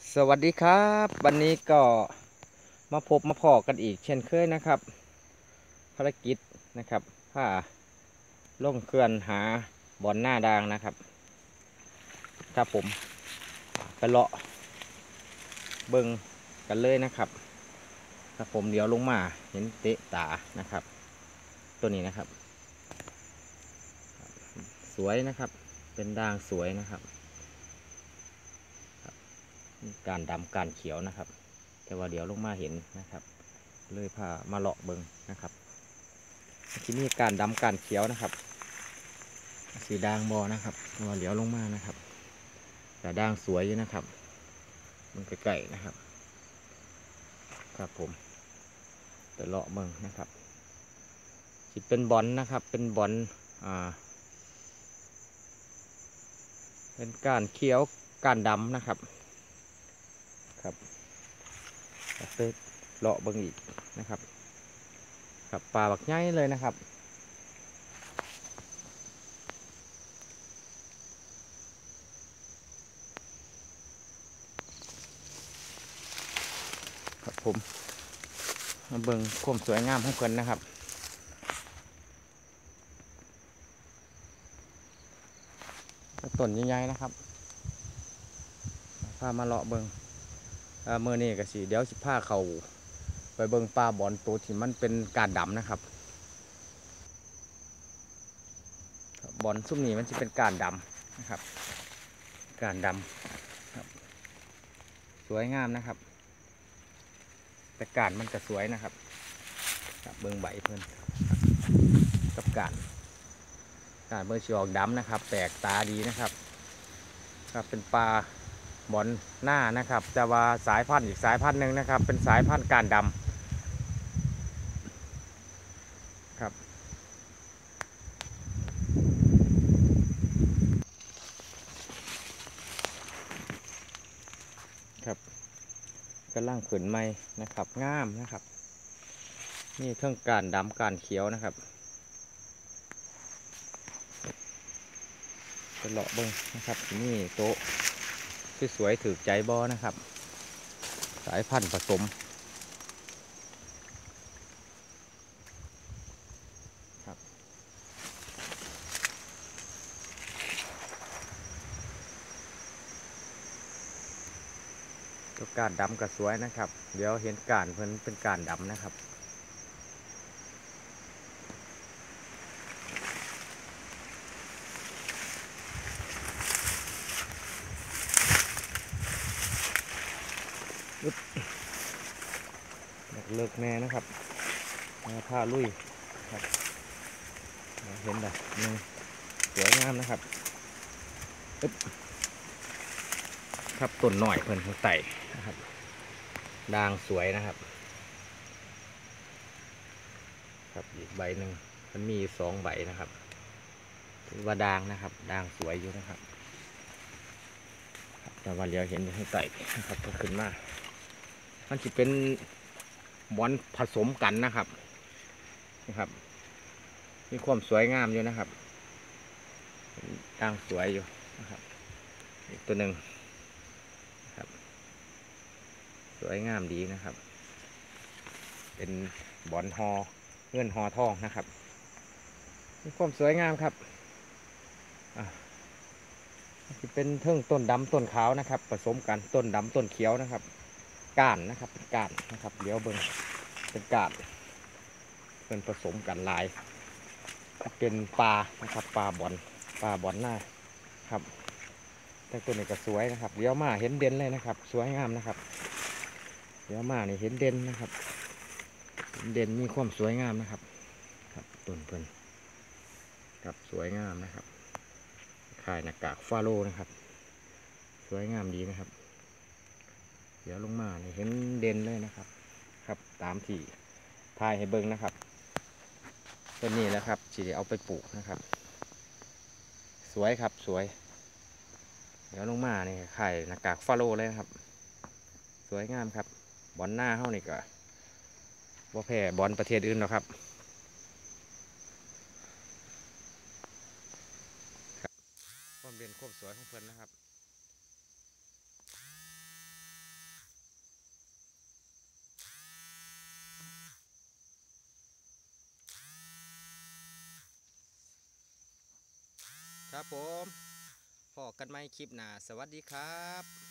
สวัสดีครับวันนี้ก็มาพบมาพอกันอีกเช่นเคยนะครับภารกิจนะครับผ้าล่องเขื่อนหาบอนหน้าด่างนะครับครับผมไปเลาะเบิ่งกันเลยนะครับครับผมเดี๋ยวลงมาเห็นเตะตานะครับตัวนี้นะครับสวยนะครับเป็นด่างสวยนะครับการดำการเขียวนะครับแต่ว่าเดี๋ยวลงมาเห็นนะครับเลยพามาเลาะเบิ่งนะครับที่นี่การดำการเขียวนะครับสีด่างบอนะครับตัวเหลียวลงมานะครับแต่ด่างสวยอยู่นะครับมันใกล้ๆนะครับครับผมแต่เลาะเบิ่งนะครับสิเป็นบอลนะครับเป็นบอลเป็นการเขียวการดำนะครับครับไปเลาะเบิ่งอีกนะครับครับปลาบักใหญ่เลยนะครับครับผมมาเบิ่งความสวยงามของเพิ่นนะครับต้นใหญ่ๆนะครับพามาเลาะเบิ่งเมื่อนี้ก็สิเดี๋ยวสิพาเขาไปเบิ่งปลาบอลตัวที่มันเป็นการดำนะครับบอลซุ้มนี้มันจะเป็นการดำนะครับการดำครับสวยงามนะครับแต่การมันก็สวยนะครับเบิ่งใบเพิ่นกับการเบิ่งชีออกดำนะครับแปลกตาดีนะครับครับเป็นปลาบอลหน้านะครับแต่ว่าสายพันธุ์อีกสายพันธุ์หนึ่งนะครับเป็นสายพันธุ์การดำครับครับกำลังขึ้นใหม่นะครับงามนะครับนี่เครื่องการดำการเขียวนะครับจะเลาะเบิ้งนะครับนี่โต๊ะสวยๆถือใจบอนะครับสายพันธุ์ผสมครับตัวการดำก็สวยนะครับเดี๋ยวเห็นการเพิ่นเป็นการดำนะครับเลิกแน่นะครับผ้าลุยครับเห็นแบบนึงสวยงามนะครับครับต้นหน่อยเพิ่นไต่นะครับด่างสวยนะครับครับอีกใบหนึ่งมันมี2 ใบนะครับถือว่าด่างนะครับด่างสวยอยู่นะครับแต่ว่าเดี๋ยวเห็นข้างใต้นะครับก็ขึ้นมามันจะเป็นบอนผสมกันนะครับมีความสวยงามอยู่นะครับด่างสวยอยู่นะครับอีกตัวหนึ่งครับสวยงามดีนะครับเป็นบอนฮอเงื่อนฮอทองนะครับมีความสวยงามครับจะเป็นเทิงต้นดำต้นขาวนะครับผสมกันต้นดำต้นเขียวนะครับก้านนะครับเป็นก้านนะครับเดี๋ยวเบิ่งเป็นก้านเป็นผสมกันลายเป็นปลานะครับปลาบอลหน้าครับแต่ตัวนี้ก็สวยนะครับเดี๋ยวมาเห็นเด่นเลยนะครับสวยงามนะครับเดี๋ยวมานี่เห็นเด่นนะครับเด่นมีความสวยงามนะครับครับต้นเพิ่นครับสวยงามนะครับคล้ายหน้ากากฟาโลนะครับสวยงามดีนะครับเดี๋ยวลงมานี่เห็นเด่นเลยนะครับครับตามที่ถ่ายให้เบิ่งนะครับต้นนี้แหละครับที่เอาไปปลูกนะครับสวยครับสวยเดี๋ยวลงมานี่ไข่หน้ากากฟาโลเลยนะครับสวยงามครับบอลหน้าเฮานี่ก็บ่แพ้บอลประเทศอื่นหรอกครับความเด่นความสวยของเพิ่นนะครับครับผมพอกันใหม่คลิปหน้าสวัสดีครับ